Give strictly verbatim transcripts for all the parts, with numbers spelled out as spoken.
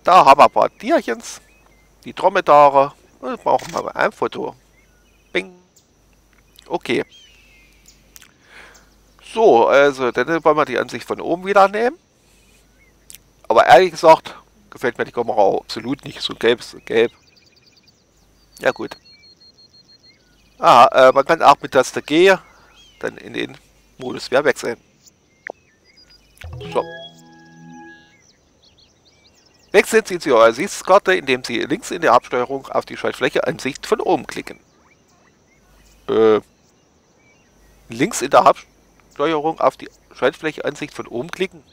Da haben wir ein paar Tierchens, die Dromedare. Und brauchen wir mal ein Foto. Bing. Okay. So, also dann wollen wir die Ansicht von oben wieder nehmen. Aber ehrlich gesagt, gefällt mir die Kamera auch absolut nicht. So gelb, so gelb. Ja gut. Ah, äh, man kann auch mit Taste G dann in den Modus wieder wechseln. So. Wechseln Sie zur Übersichtskarte, indem Sie links in der Absteuerung auf die Schaltfläche Ansicht von oben klicken. Äh, links in der Absteuerung auf die Schaltfläche Ansicht von oben klicken.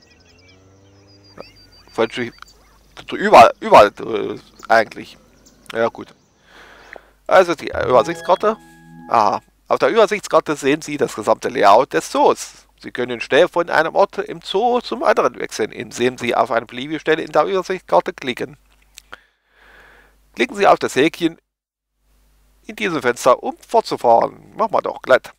Falsch, überall, überall äh, eigentlich. Ja gut. Also die Übersichtskarte. Aha. Auf der Übersichtskarte sehen Sie das gesamte Layout des Zoos. Sie können schnell von einem Ort im Zoo zum anderen wechseln, indem Sie auf eine beliebige Stelle in der Übersichtskarte klicken. Klicken Sie auf das Häkchen in diesem Fenster, um fortzufahren. Machen wir doch glatt.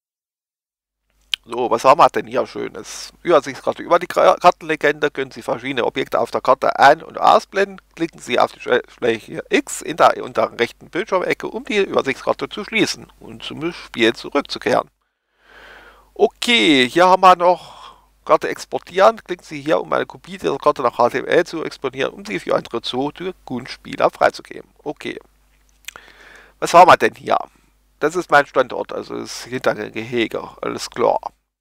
So, was haben wir denn hier Schönes? Übersichtskarte. Über die Kartenlegende können Sie verschiedene Objekte auf der Karte ein- und ausblenden. Klicken Sie auf die Fläche X in der unteren rechten Bildschirmecke, um die Übersichtskarte zu schließen und zum Spiel zurückzukehren. Okay, hier haben wir noch Karte exportieren. Klicken Sie hier, um eine Kopie dieser Karte nach H T M L zu exportieren, um sie für andere Zoo-Tycoon-Spieler freizugeben. Okay. Was haben wir denn hier? Das ist mein Standort, also das Hintergehege, alles klar.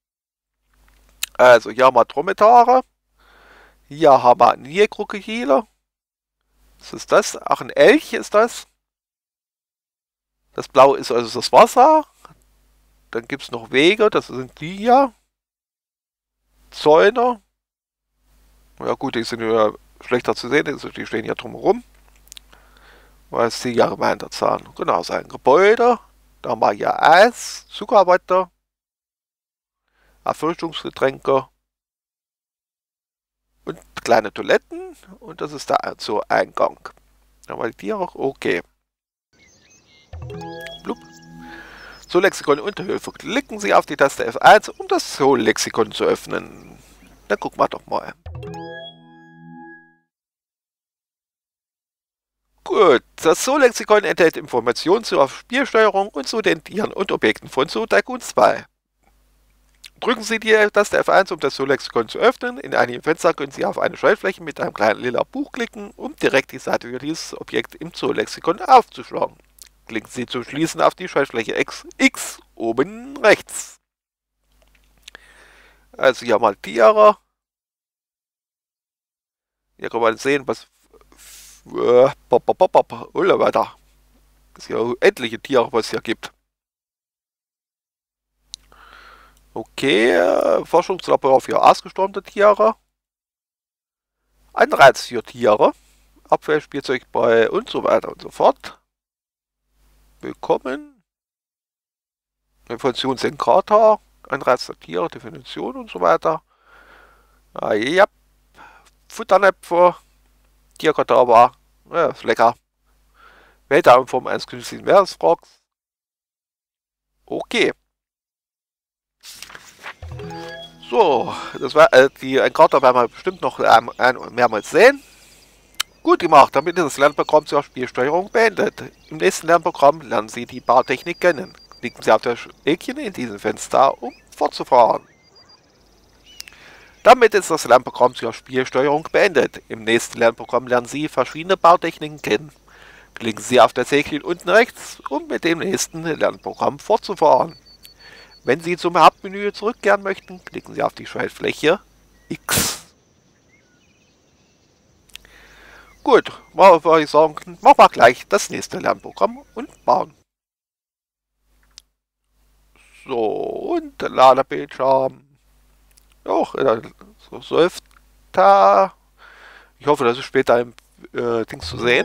Also hier haben wir Dromedare. Hier haben wir Nilkrokodile. Was ist das? Ach, ein Elch ist das. Das Blaue ist also das Wasser. Dann gibt es noch Wege, das sind die hier. Zäune. Ja gut, die sind ja schlechter zu sehen, die stehen hier drumherum. Was ist die ja gemeint, der Zahn? Genau, sein Gebäude. Da haben wir hier Eis, Zuckerwatte, Erfrischungsgetränke und kleine Toiletten. Und das ist der Zoo-Eingang. Da haben wir die Tiere, okay. Blub. Zoo-Lexikon Unterhilfe. Klicken Sie auf die Taste F eins, um das Zoo-Lexikon zu öffnen. Dann gucken wir doch mal. Gut, das Zoo-Lexikon enthält Informationen zur Spielsteuerung und zu den Tieren und Objekten von Zoo Tycoon zwei. Drücken Sie die Taste F eins, um das Zoo-Lexikon zu öffnen. In einigen Fenstern können Sie auf eine Schaltfläche mit einem kleinen lila Buch klicken, um direkt die Seite für dieses Objekt im Zoo-Lexikon aufzuschlagen. Klicken Sie zum Schließen auf die Schaltfläche X, X oben rechts. Also hier mal Tiere. Hier kann man sehen, was... Äh, pop, pop, pop, pop. Oder weiter. Es sind ja etliche Tiere, was es hier gibt. Okay, äh, Forschungslabor für ausgestorbene Tiere. Anreiz für Tiere. Abwehrspielzeug bei und so weiter und so fort. Willkommen. Information sind Kater. Anreiz der Tiere, Definition und so weiter. Ah, ja. Futternäpfe. Tierkadaver. Ja, ist lecker. Weltraumform eines künstlichen Meeresfrocks. Okay. So, das war äh, die ein Kater werden wir bestimmt noch ähm, ein, mehrmals sehen. Gut gemacht, damit ist das Lernprogramm zur Spielsteuerung beendet. Im nächsten Lernprogramm lernen Sie die Bautechnik kennen. Klicken Sie auf das Häkchen in diesem Fenster, um fortzufahren. Damit ist das Lernprogramm zur Spielsteuerung beendet. Im nächsten Lernprogramm lernen Sie verschiedene Bautechniken kennen. Klicken Sie auf das Häkchen unten rechts, um mit dem nächsten Lernprogramm fortzufahren. Wenn Sie zum Hauptmenü zurückkehren möchten, klicken Sie auf die Schaltfläche X. Gut, würde ich sagen, machen wir gleich das nächste Lernprogramm und bauen. So, und der Ladebildschirm. Doch, so läuft da. Ich hoffe, das ist später im äh, Dings zu sehen.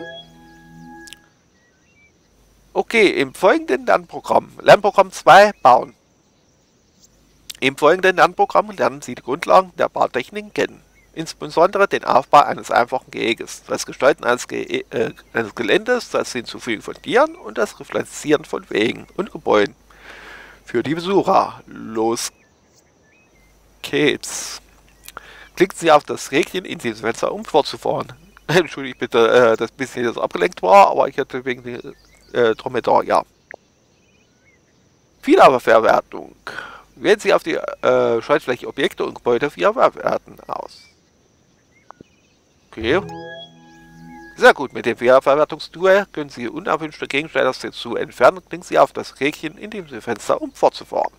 Okay, im folgenden Lernprogramm, Lernprogramm zwei, bauen. Im folgenden Lernprogramm lernen Sie die Grundlagen der Bautechniken kennen. Insbesondere den Aufbau eines einfachen Geheges, das Gestalten eines, Ge äh, eines Geländes, das Hinzufügen von Tieren und das Reflektieren von Wegen und Gebäuden. Für die Besucher. Los geht's. Klicken Sie auf das Häkchen in diesem Fenster, um fortzufahren. Entschuldigt bitte, äh, dass ein bisschen das abgelenkt war, aber ich hatte wegen der äh, Dromedar, ja. Wiederverwertung. Wählen Sie auf die äh, Schaltfläche Objekte und Gebäude wiederverwerten aus. Okay. Sehr gut, mit dem Wiederverwertungstool können Sie unerwünschte Gegenstände aus dem Zoo entfernen. Klicken Sie auf das Häkchen in dem Fenster, um fortzufahren.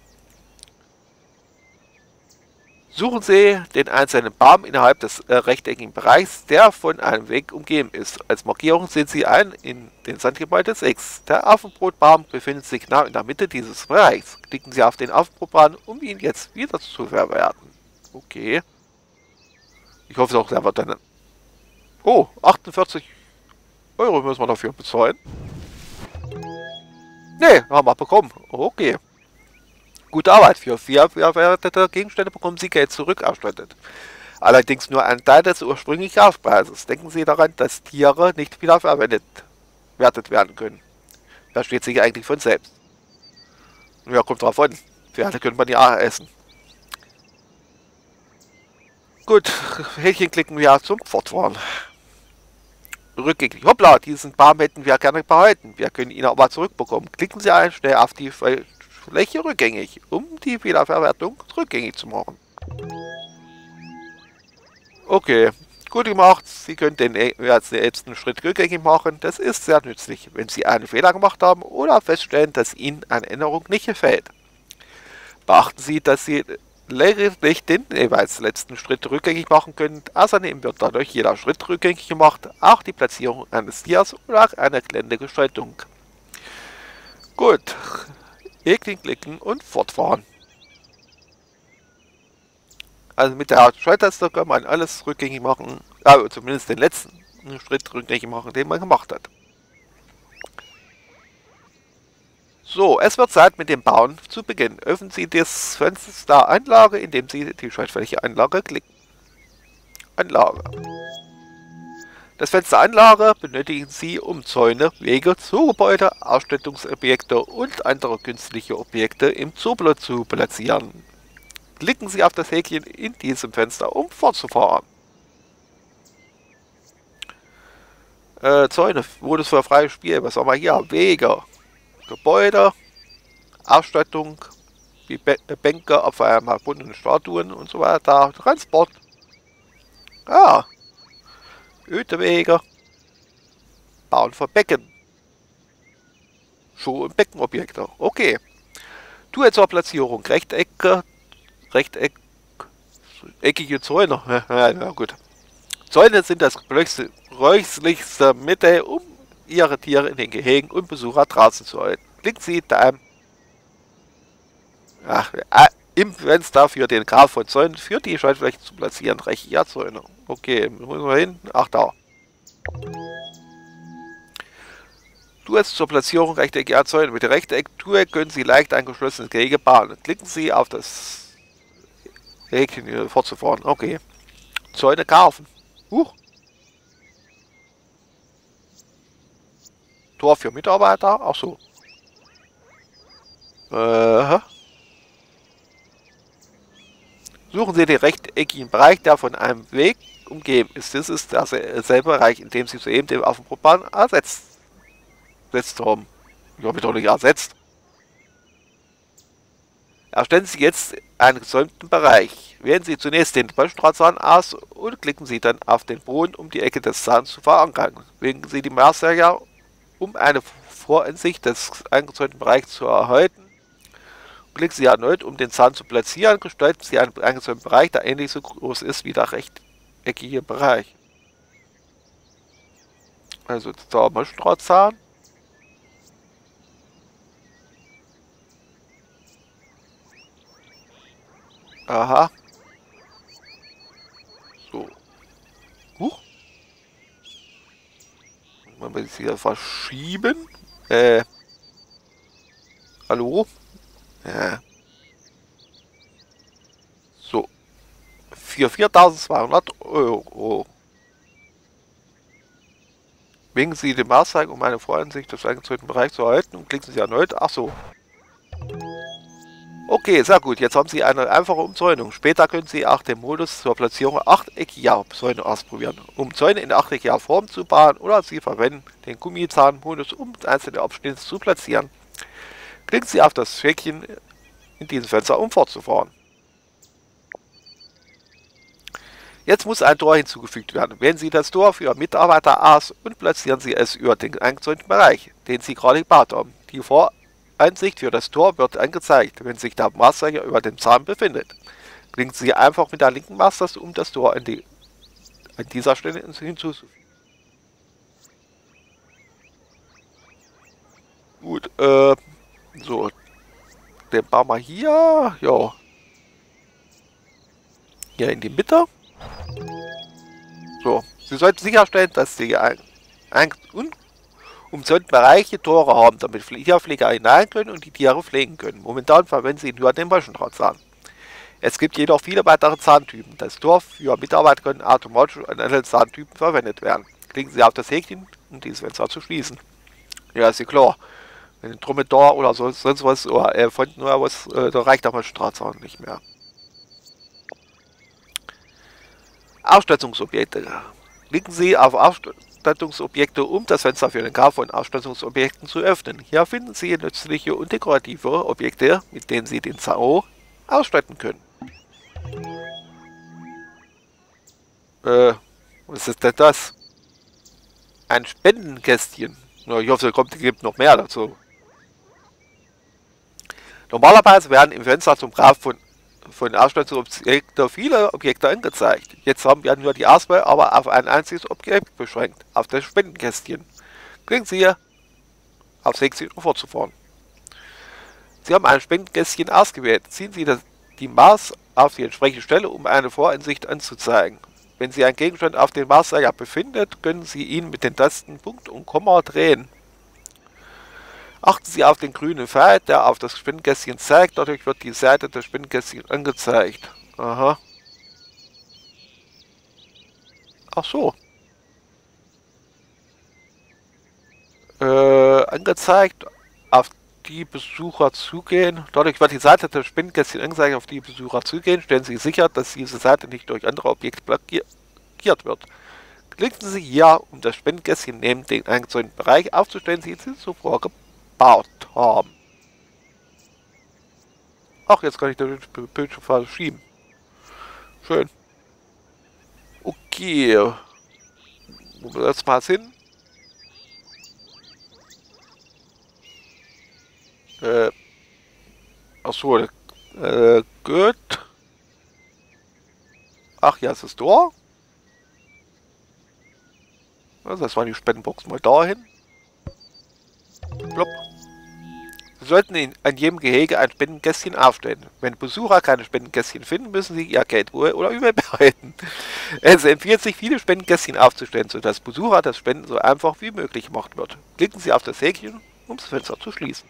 Suchen Sie den einzelnen Baum innerhalb des äh, rechteckigen Bereichs, der von einem Weg umgeben ist. Als Markierung sehen Sie ein in den Sandgebäude sechs. Der Affenbrotbaum befindet sich genau in der Mitte dieses Bereichs. Klicken Sie auf den Affenbrotbaum, um ihn jetzt wieder zu verwerten. Okay. Ich hoffe doch, der wird dann... Oh, achtundvierzig Euro müssen wir dafür bezahlen. Ne, haben wir bekommen. Okay. Gute Arbeit. Für vier verwertete Gegenstände bekommen Sie Geld zurückerstattet. Allerdings nur ein Teil des ursprünglichen Kaufpreises. Denken Sie daran, dass Tiere nicht wiederverwendet werden können. Das steht sich eigentlich von selbst. Ja, kommt drauf an. Pferde könnte man ja essen. Gut, Häkchen klicken wir zum Fortfahren. Rückgängig. Hoppla, diesen Baum hätten wir gerne behalten. Wir können ihn aber zurückbekommen. Klicken Sie ein, schnell auf die Fläche rückgängig, um die Wiederverwertung rückgängig zu machen. Okay, gut gemacht. Sie können den letzten Schritt rückgängig machen. Das ist sehr nützlich, wenn Sie einen Fehler gemacht haben oder feststellen, dass Ihnen eine Änderung nicht gefällt. Beachten Sie, dass Sie lediglich den jeweils letzten Schritt rückgängig machen können. Außerdem wird dadurch jeder Schritt rückgängig gemacht, auch die Platzierung eines Tiers oder eine Geländegestaltung. Gut. Häkchen klicken und fortfahren. Also mit der Schalttaste kann man alles rückgängig machen, äh, zumindest den letzten Schritt rückgängig machen, den man gemacht hat. So, es wird Zeit mit dem Bauen zu beginnen. Öffnen Sie das Fenster Anlage, indem Sie die Schaltfläche Anlage klicken. Anlage. Das Fenster Anlage benötigen Sie, um Zäune, Wege, Zoogebäude, Ausstattungsobjekte und andere künstliche Objekte im Zoo zu platzieren. Klicken Sie auf das Häkchen in diesem Fenster, um fortzufahren. Äh, Zäune, Modus für freies Spiel, was haben wir hier? Wege, Gebäude, Ausstattung, wie Bänke auf einmal verbundene Statuen und so weiter, Transport. Ah. Öde Wege. Bauen für Becken. Schuh- und Beckenobjekte. Okay. Tue zur Platzierung. Rechtecke. Rechteck. Eckige Zäune. Ja, na gut. Zäune sind das bräuchlichste Mittel, um Ihre Tiere in den Gehegen und Besucher draußen zu halten. Klicken Sie da Ach, äh, im Fenster für den Kauf von Zäunen für die Schaltfläche zu platzieren. Rechte ja, Zäune. Okay, müssen wir hin? Ach, da. Tue es zur Platzierung rechteckiger Zäune. Mit der Rechteck-Tue können Sie leicht ein geschlossenes Gehege bauen. Klicken Sie auf das Häkchen hier fortzufahren. Okay. Zäune kaufen. Huch. Tor für Mitarbeiter. Ach so. Äh. Suchen Sie den rechteckigen Bereich, der von einem Weg umgeben ist. Das ist derselbe Bereich, in dem Sie soeben den Affenbrotbaum ersetzt haben. Ich habe mich doch nicht ersetzt. Erstellen Sie jetzt einen gesäumten Bereich. Wählen Sie zunächst den Böschdrahtzahn aus und klicken Sie dann auf den Boden, um die Ecke des Zahns zu verankern. Wählen Sie die Maßsäge, um eine Voransicht des eingezäunten Bereichs zu erhalten. Klicken Sie erneut, um den Zahn zu platzieren. Gestalten Sie einen eingezäunten Bereich, der ähnlich so groß ist wie der rechteckige Bereich. Also der Böschdrahtzahn. Aha. So. Huch. Man will es hier verschieben. Äh. Hallo? Ja. So. Für viertausendzweihundert Euro. Wählen Sie den Maßzeichen, um eine Voransicht des eingezäunten Bereichs zu erhalten und klicken Sie erneut. Ach so. Okay, sehr gut. Jetzt haben Sie eine einfache Umzäunung. Später können Sie auch den Modus zur Platzierung achteckiger Zäune ausprobieren. Um Zäune in achteckiger Form zu bauen, oder Sie verwenden den Gummizahnmodus, um einzelne Abschnitte zu platzieren. Klicken Sie auf das Häkchen in diesem Fenster, um fortzufahren. Jetzt muss ein Tor hinzugefügt werden. Wählen Sie das Tor für Mitarbeiter aus und platzieren Sie es über den eingezäunten Bereich, den Sie gerade gebaut haben. Die Voreinsicht für das Tor wird angezeigt, wenn sich der Mauszeiger über dem Zahn befindet. Klicken Sie einfach mit der linken Maustaste, um das Tor an, die, an dieser Stelle hinzuzufügen. Gut, äh, so, den bauen wir hier, ja, hier in die Mitte. So, Sie sollten sicherstellen, dass Sie ein, ein umzäunten Bereiche Tore haben, damit Tierpfleger hinein können und die Tiere pflegen können. Momentan verwenden Sie nur den Maschendrahtzahn. Es gibt jedoch viele weitere Zahntypen. Das Tor für Mitarbeiter können automatisch an anderen Zahntypen verwendet werden. Klicken Sie auf das Häkchen, um dieses Fenster zu schließen. Ja, ist ja klar. Wenn ein Dromedar oder sonst was, oder äh, von nur was, äh, da reicht der Maschendrahtzahn nicht mehr. Ausstattungsobjekte. Klicken Sie auf Ausstattungsobjekte, um das Fenster für den Kauf von Ausstattungsobjekten zu öffnen. Hier finden Sie nützliche und dekorative Objekte, mit denen Sie den Zaun ausstatten können. Äh, was ist denn das? Ein Spendenkästchen. Na, ich hoffe, es kommt, gibt noch mehr dazu. Normalerweise werden im Fenster zum Kauf von, von Ausstattungsobjekten viele Objekte angezeigt. Jetzt haben wir nur die Auswahl, aber auf ein einziges Objekt beschränkt, auf das Spendenkästchen. Klicken Sie hier auf Sektion, um fortzufahren. Sie haben ein Spendenkästchen ausgewählt. Ziehen Sie das, die Maus auf die entsprechende Stelle, um eine Voransicht anzuzeigen. Wenn Sie einen Gegenstand auf dem Mauszeiger befindet, können Sie ihn mit den Tasten Punkt und Komma drehen. Achten Sie auf den grünen Pfeil, der auf das Spendenkästchen zeigt. Dadurch wird die Seite des Spendenkästchens angezeigt. Aha. Ach so. Äh, angezeigt, auf die Besucher zugehen. Dadurch wird die Seite des Spendenkästchens angezeigt, auf die Besucher zugehen. Stellen Sie sicher, dass diese Seite nicht durch andere Objekte blockiert wird. Klicken Sie hier, um das Spendenkästchen neben den eingezäunten Bereich aufzustellen, die Sie zuvor gebaut haben. Ach, jetzt kann ich den Bildschirm verschieben. Schön. Okay. Wo wir jetzt mal hin? Äh. Achso, äh, gut. Ach, ja, ist das Tor. Also das war die Spendenbox mal dahin. Plopp. Sie sollten in, an jedem Gehege ein Spendenkästchen aufstellen. Wenn Besucher keine Spendenkästchen finden, müssen sie ihr Geld oder übel behalten. Es empfiehlt sich, viele Spendenkästchen aufzustellen, sodass Besucher das Spenden so einfach wie möglich gemacht wird. Klicken Sie auf das Häkchen, um das Fenster zu schließen.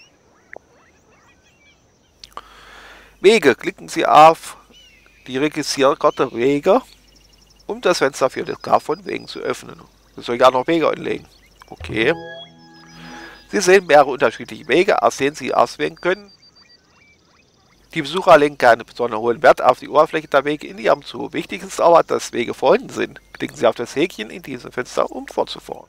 Wege. Klicken Sie auf die Registrierkarte Wege, um das Fenster für das Kauf von Wegen zu öffnen. Sie soll ja noch Wege anlegen. Okay. Sie sehen mehrere unterschiedliche Wege, aus denen Sie auswählen können. Die Besucher legen keinen besonderen hohen Wert auf die Oberfläche der Wege in ihrem Zoo. Wichtig ist aber, dass Wege vorhanden sind. Klicken Sie auf das Häkchen in diesem Fenster, um fortzufahren.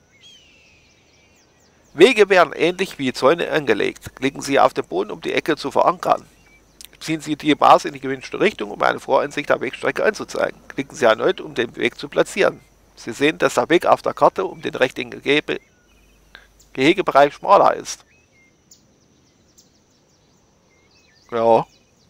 Wege werden ähnlich wie Zäune angelegt. Klicken Sie auf den Boden, um die Ecke zu verankern. Ziehen Sie die Maus in die gewünschte Richtung, um eine Voransicht der Wegstrecke anzuzeigen. Klicken Sie erneut, um den Weg zu platzieren. Sie sehen, dass der Weg auf der Karte um den rechten Gehege Gehegebereich schmaler ist. Ja.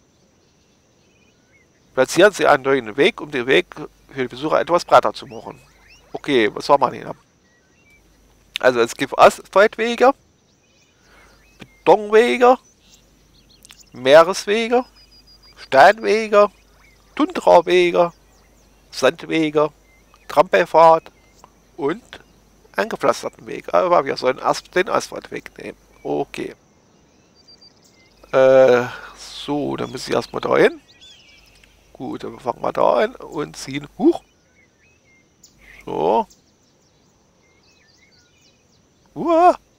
Platzieren Sie einen neuen Weg, um den Weg für die Besucher etwas breiter zu machen. Okay, was soll man hier? Also es gibt Asphaltwege, Betonwege, Meereswege, Steinwege, Tundrawege, Sandwege, Trampelpfad und einen gepflasterten Weg. Aber wir sollen erst den Asphaltweg nehmen. Okay. Äh, so, dann müssen Sie erstmal da hin. Gut, dann fangen wir da an und ziehen hoch. So. Uah.